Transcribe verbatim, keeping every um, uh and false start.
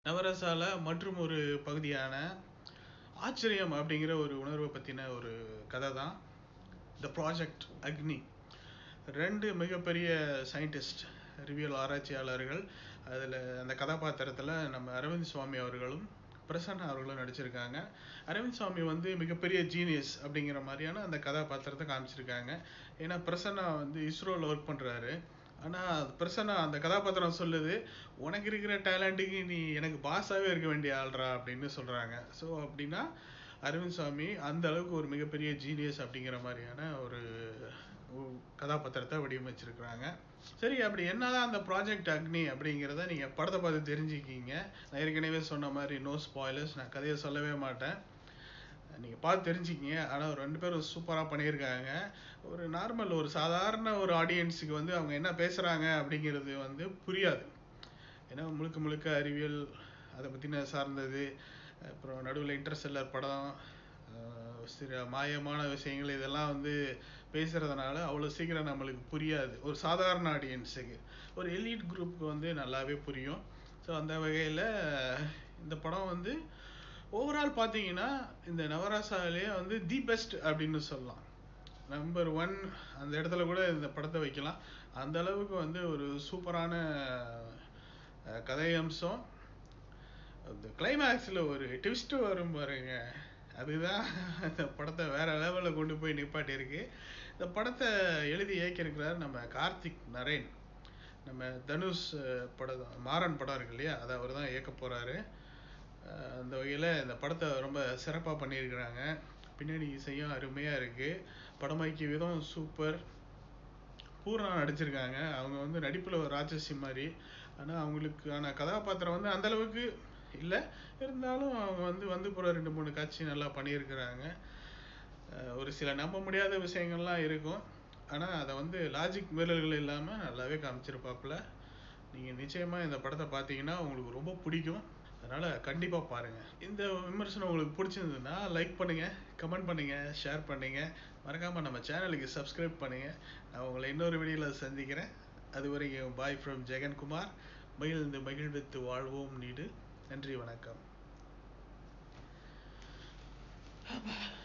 நவரசால மற்றும் ஒரு பகுதியான ஆச்சரியம் அப்படிங்கிற ஒரு உணர்வை பற்றின ஒரு கதை தான் த ப்ராஜெக்ட் அக்னி. ரெண்டு மிகப்பெரிய சயின்டிஸ்ட், அறிவியல் ஆராய்ச்சியாளர்கள் அதில் அந்த கதாபாத்திரத்தில் நம்ம அரவிந்த் சுவாமி அவர்களும் பிரசன்னா அவர்களும் நடிச்சிருக்காங்க. அரவிந்த் சுவாமி வந்து மிகப்பெரிய ஜீனியஸ் அப்படிங்கிற மாதிரியான அந்த கதாபாத்திரத்தை காமிச்சிருக்காங்க. ஏன்னா பிரசன்னா வந்து இஸ்ரோவில் ஒர்க் பண்ணுறாரு. ஆனால் பிரசன்னா அந்த கதாபாத்திரம் சொல்லுது, உனக்கு இருக்கிற டேலண்ட்டுக்கு நீ எனக்கு பாஸாகவே இருக்க வேண்டிய ஆள்றா அப்படின்னு சொல்கிறாங்க. ஸோ அப்படின்னா அரவிந்த் சுவாமி அந்த அளவுக்கு ஒரு மிகப்பெரிய ஜீனியஸ் அப்படிங்கிற மாதிரியான ஒரு கதாபாத்திரத்தை வடிவமைச்சிருக்கிறாங்க. சரி, அப்படி என்னதான் அந்த ப்ராஜெக்ட் அக்னி அப்படிங்கிறத நீங்கள் படத்தை பார்த்து தெரிஞ்சுக்கிங்க. நான் ஏற்கனவே சொன்ன மாதிரி நோ ஸ்பாய்லர்ஸ், நான் கதையை சொல்லவே மாட்டேன், நீங்கள் பார்த்து தெரிஞ்சுக்கிங்க. ஆனால் ரெண்டு பேரும் சூப்பராக பண்ணியிருக்காங்க. ஒரு நார்மல் ஒரு சாதாரண ஒரு ஆடியன்ஸுக்கு வந்து அவங்க என்ன பேசுகிறாங்க அப்படிங்கிறது வந்து புரியாது. ஏன்னா முழுக்க முழுக்க அறிவியல் அதை பற்றின சார்ந்தது. அப்புறம் நடுவில் இன்டர்ஸ்டெல்லர் படம், சில மாயமான விஷயங்கள் இதெல்லாம் வந்து பேசுகிறதுனால அவ்வளோ சீக்கிரம் நம்மளுக்கு புரியாது ஒரு சாதாரண ஆடியன்ஸுக்கு. ஒரு எலீட் குரூப்புக்கு வந்து நல்லாவே புரியும். ஸோ அந்த வகையில் இந்த படம் வந்து ஓவரால் பார்த்தீங்கன்னா இந்த நவராசாலே வந்து தி பெஸ்ட் அப்படின்னு சொல்லலாம். நம்பர் ஒன் அந்த இடத்துல கூட இந்த படத்தை வைக்கலாம். அந்த அளவுக்கு வந்து ஒரு சூப்பரான கதை அம்சம். அந்த கிளைமேக்ஸில் ஒரு ட்விஸ்ட்டு வரும் பாருங்க, அதுதான் இந்த படத்தை வேறு லெவலில் கொண்டு போய் நிப்பாட்டியிருக்கு. இந்த படத்தை எழுதி இயக்கியிருக்கிறார் நம்ம கார்த்திக் நரேன். நம்ம தனுஷ் படம் மாறன் படம் இருக்கு இல்லையா, அதை அவர் தான் இயக்க போகிறாரு. அந்த வகையில் இந்த படத்தை ரொம்ப சிறப்பாக பண்ணியிருக்கிறாங்க. பின்னணி இசையும் அருமையாக இருக்குது. படமாக்கி விதம் சூப்பர். பூர்ணா நடிச்சிருக்காங்க. அவங்க வந்து நடிப்பில் ஒரு ராட்சசி மாதிரி. ஆனால் அவங்களுக்கான கதாபாத்திரம் வந்து அந்தளவுக்கு இல்லை, இருந்தாலும் அவங்க வந்து வந்து போகிற ரெண்டு மூணு காட்சி நல்லா பண்ணியிருக்கிறாங்க. ஒரு சில நம்ப முடியாத விஷயங்கள்லாம் இருக்கும், ஆனால் அதை வந்து லாஜிக் மீறல்கள் இல்லாமல் நல்லாவே காமிச்சிருப்பாப்புல. நீங்கள் நிச்சயமாக இந்த படத்தை பார்த்தீங்கன்னா உங்களுக்கு ரொம்ப பிடிக்கும். அதனால் கண்டிப்பாக பாருங்கள். இந்த விமர்சனம் உங்களுக்கு பிடிச்சிருந்ததுன்னா லைக் பண்ணுங்கள், கமெண்ட் பண்ணுங்கள், ஷேர் பண்ணுங்கள். மறக்காமல் நம்ம சேனலுக்கு சப்ஸ்கிரைப் பண்ணுங்கள். நான் உங்களை இன்னொரு வீடியோவில் சந்திக்கிறேன். அது வரைக்கும் பாய் ஃப்ரம் ஜெகன்குமார். மகிழ்ந்து மகிழ்வித்து வாழ்வோம் நீடு. நன்றி, வணக்கம்.